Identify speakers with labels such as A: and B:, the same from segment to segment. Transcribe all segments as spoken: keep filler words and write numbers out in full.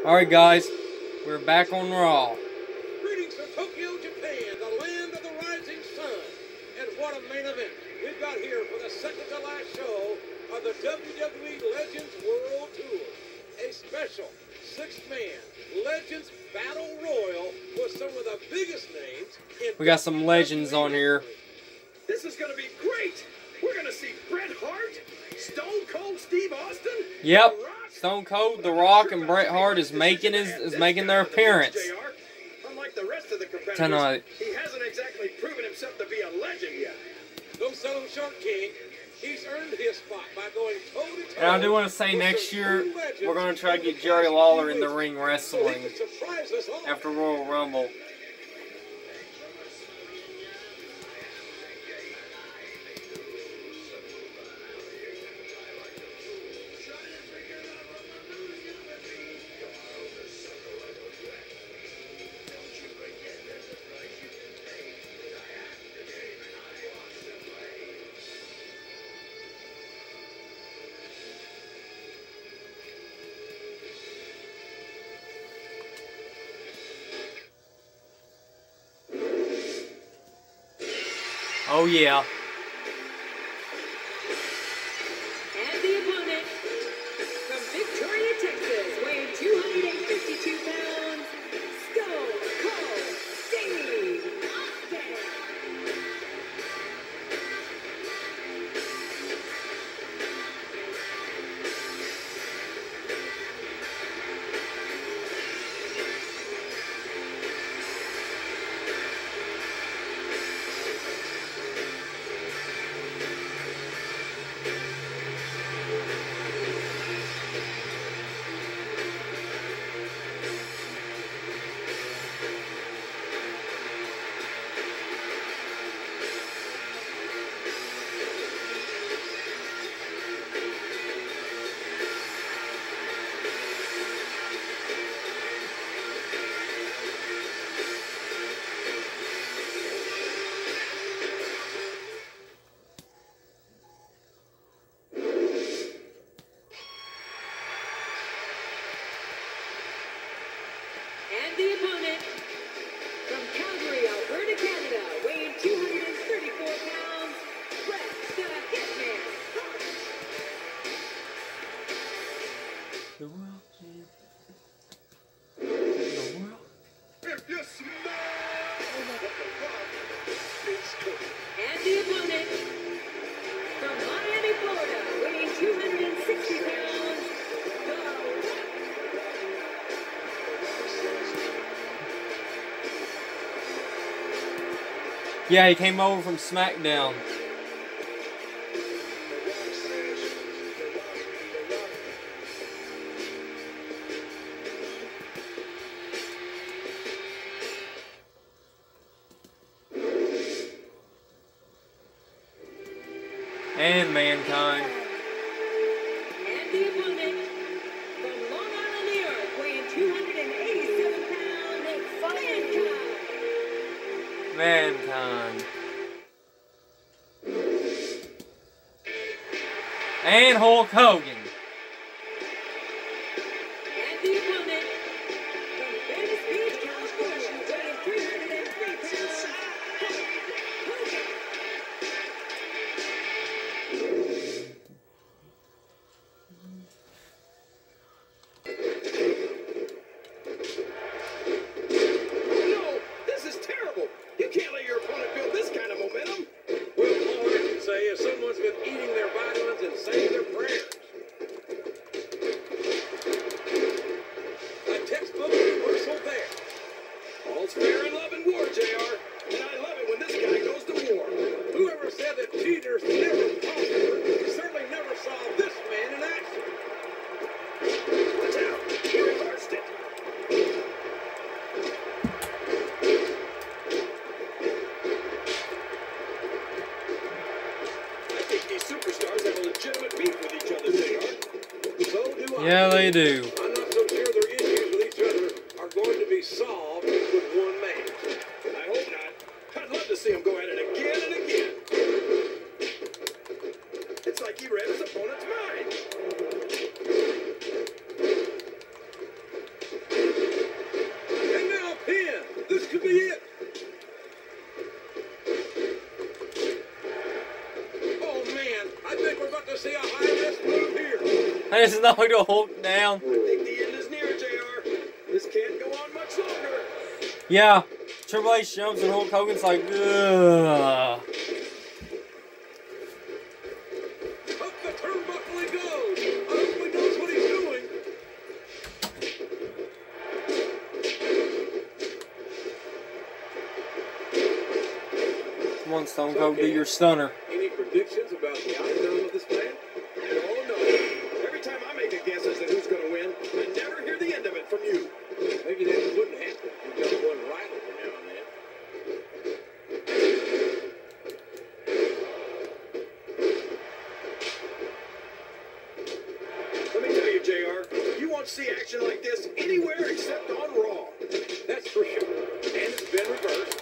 A: Alright guys, we're back on Raw.
B: Greetings from Tokyo, Japan, the land of the rising sun. And what a main event we've got here for the second to last show of the W W E Legends World Tour. A special six-man Legends Battle Royal with some of the biggest names in
A: We got some legends on here.
C: This is going to be great. We're going to see Bret Hart, Stone Cold Steve Austin.
A: Yep, Stone Cold, The Rock, and Bret Hart is making his is making their appearance
C: Unlike the rest of the competitors,
A: tonight.
C: he hasn't exactly proven himself to be a legend yet.
B: Don't sell him short, King. He's earned his spot by going toe-to-toe.
A: And I do want to say next year we're going to try to get Jerry Lawler in the ring wrestling after Royal Rumble. Oh yeah.
D: And the opponent, from Victoria, Texas, weighing two hundred fifty-two pounds, Stone Cold Steve Austin. And the opponent, from Calgary, Alberta, Canada, weighing two hundred thirty-four pounds, Bret the Hitman Hart.
A: The world champion. The world.
C: If you smell what the rock is cooking.
D: And the opponent, from Miami, Florida, weighing two hundred sixty pounds, The Rock.
A: Yeah, he came over from SmackDown. And Mankind.
D: And the opponent, from Long Island, New York, weighing two hundred eighty-seven pounds, Mankind.
A: Mankind. And Hulk Hogan.
D: And the opponent, from Venice Beach, California, weighing three hundred three pounds, Hulk Hogan.
C: No, this is terrible. You can't let your opponent build this kind of momentum.
B: Well, all I can say is someone's been eating their vitamins and saying their prayers. A textbook reversal there.
C: All's fair in love and war, J R. And I love it when this guy goes to war.
B: Whoever said that cheaters never conquer certainly never saw this man in action.
C: Watch out. He reversed it. I think these superstars have a legitimate beef with each other, J R.
B: So do I.
A: Yeah, they do.
B: I'm not so sure their issues with each other are going to be solved with one man.
C: I hope not. I'd love to see him go at it again and again. It's like he read his opponent's mind.
A: I just knocked the Hulk down.
C: I think the end is near, J R. This can't go on much longer.
A: Yeah, Triple H jumps and Hulk Hogan's like, ugh.
B: Up the turnbuckle he goes. I hope he knows what he's doing.
A: Come on, Stone Cold, do your stunner.
B: Any predictions about the outcome of this match?
C: Oh, no. Every time I make a guess as to who's going to win, I never hear the end of it from you.
B: Maybe that wouldn't happen. You got one right every now and then.
C: Let me tell you, J R, you won't see action like this anywhere except on Raw.
B: That's for sure. And it's been reversed.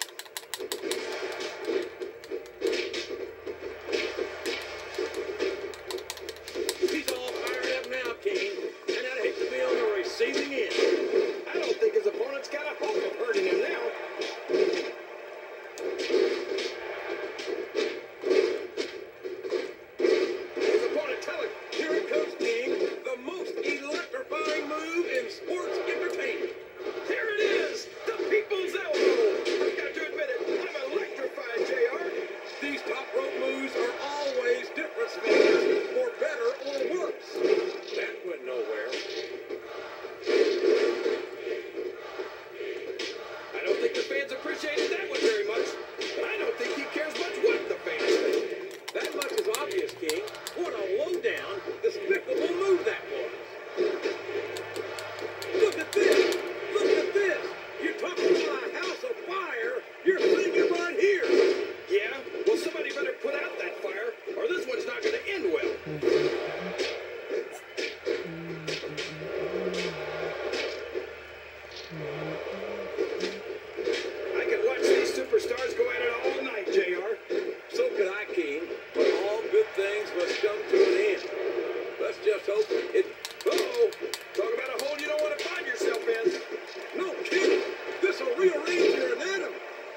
B: He's all fired up now, King. And I'd hate to be on the receiving end.
C: I don't think his opponent's got a hope of hurting him now. His opponent, tell him.
B: Here it comes, King. The most electrifying move in sports entertainment.
C: There it is, the people's elbow. I've got to admit it, I'm electrified, J R.
B: These top rope moves are always difference makers, for better or worse. That went nowhere.
C: I don't think the fans appreciated that one very much. But I don't think he cares much what the fans think.
B: That much is obvious, King. What a low-down, despicable move that was. Look at this. Look at this. You're talking about a house of fire. You're seeing it right here.
C: Yeah? Well, somebody better put out that fire, or this one's not going to end well. I could watch these superstars go at it all night, J R.
B: So could I, King. But all good things must come to an end. Let's just hope it...
C: Uh-oh. Talk about a hole you don't want to find yourself in.
B: No, King. This will rearrange your anatomy.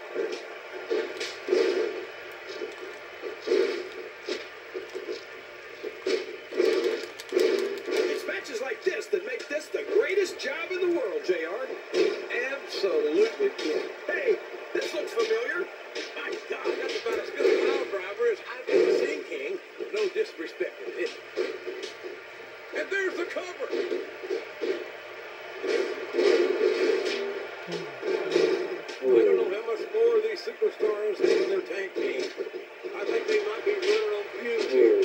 C: It's matches like this that make this the greatest job in the world, J R.
B: Absolutely, King.
C: Hey, this looks familiar.
B: My God, that's about as good a pile driver as I've ever seen, King. No disrespect to it. And there's the cover. I don't know how much more of these superstars have in their tank, King. I think they might be running on fumes here.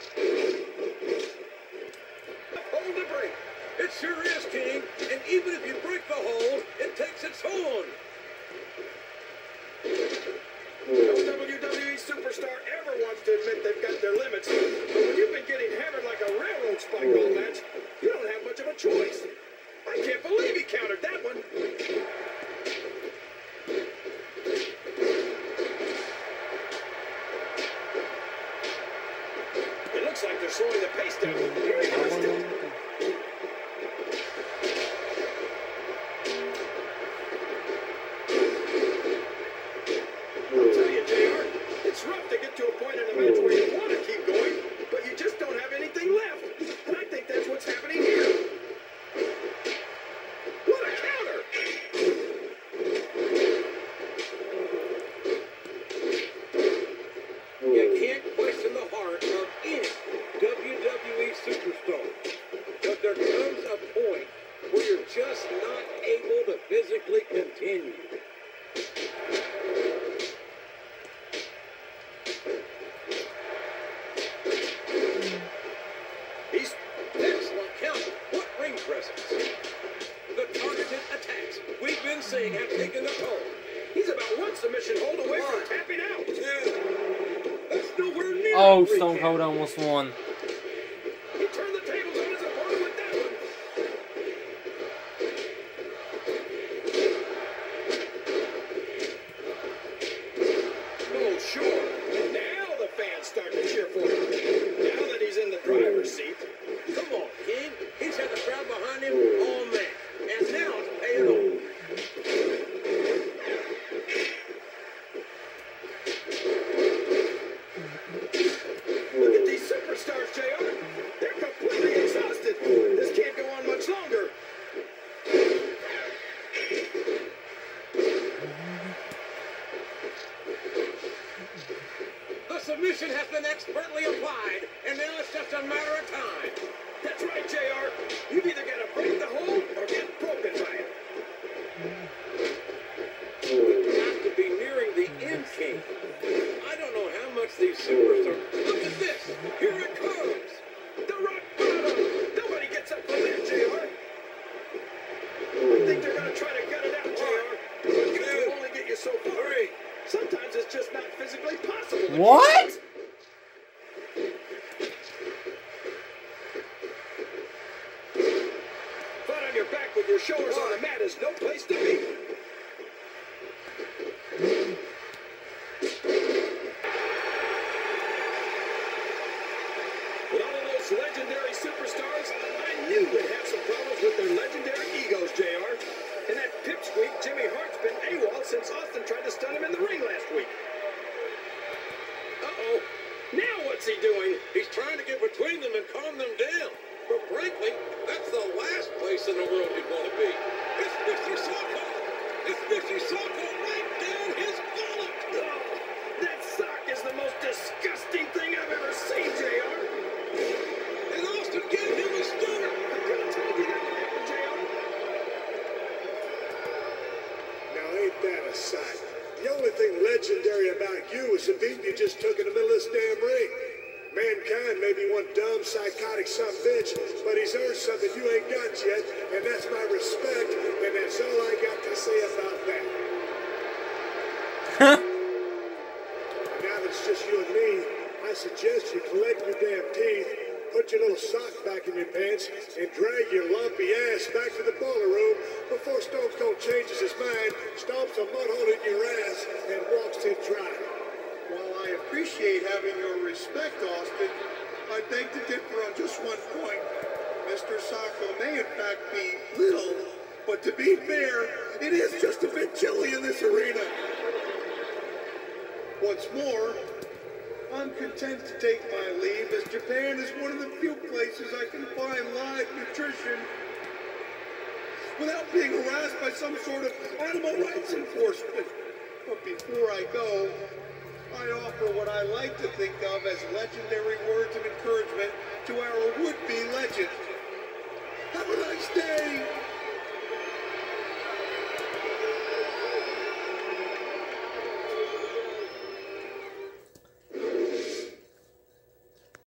C: Hold the break.
B: It sure is, King. And even if you break the hold, it takes its toll on you.
C: No W W E superstar ever wants to admit they've got their limits. But when you've been getting hammered like a railroad spike all match, you don't have much of a choice. I can't believe he countered that one. It looks like they're slowing the pace down. Here he goes still. I'll tell you, J R, it's rough to get to a point in a match where you want to keep going, but you just don't have anything left. And I think that's what's happening here. What a counter!
B: You can't question the heart of any W W E superstar. But there comes a point where you're just not able to physically continue.
C: He's
B: Excellent counter. What ring presence. The targeted attacks we've been seeing have taken a toll.
C: he's about one submission hold away from tapping out.
B: Yeah. That's nowhere near
A: Oh,
B: a three
A: Stone
B: count.
A: Cold almost won.
C: He turned the tables on his opponent with that one. Oh, sure. Now the fans start to cheer for him. Now that he's in the driver's seat.
B: Come on, King. He's had the crowd behind him all match. And now it's paying off.
C: Look at these superstars
B: has been expertly applied, and now it's just a matter of time.
C: That's right, J R. You've either got to break the hold or get broken by it.
B: We have to be nearing the end, King. I don't know how much these superstars... Look at this! Here it comes!
C: The rock bottom! Nobody gets up from there, J R. I think they're going to try to gut it out, J R. But it will only get you so far.
B: Three.
C: Sometimes it's just not physically possible.
A: What?
C: Flat on your back with your shoulders on the mat is no place to be. With all of those legendary superstars, I knew they'd have some problems with their legendary egos, J R. And that pipsqueak Jimmy Hart's been AWOL since Austin tried to stun him in the ring last week. Uh-oh. Now what's he doing?
B: He's trying to get between them and calm them down. But frankly, that's the last place in the world you'd want to be. It's Mister Socko. It's Mister Socko right down his gullet.
C: Oh, that sock is the most disgusting thing I've ever seen, J R.
B: And Austin gave him a stunner.
C: I could have told you that would happen, J R.
E: Now ain't that a sight? The only thing legendary about you is the beat you just took in the middle of this damn ring. Mankind may be one dumb, psychotic son of a bitch, but he's earned something you ain't got yet, and that's my respect, and that's all I got to say about that. Now that it's just you and me, I suggest you collect your damn teeth, put your little sock back in your pants, and drag your lumpy ass back to the boiler room before Stone Cold changes his mind, stomps a mud hole in your ass, and walks it dry.
F: While I appreciate having your respect, Austin, I beg to differ on just one point. Mister Socko may in fact be little, but to be fair, it is just a bit chilly in this arena. What's more, I'm content to take my leave, as Japan is one of the few places I can find live nutrition without being harassed by some sort of animal rights enforcement. But before I go, I offer what I like to think of as legendary words of encouragement to our would-be legend. Have a nice day!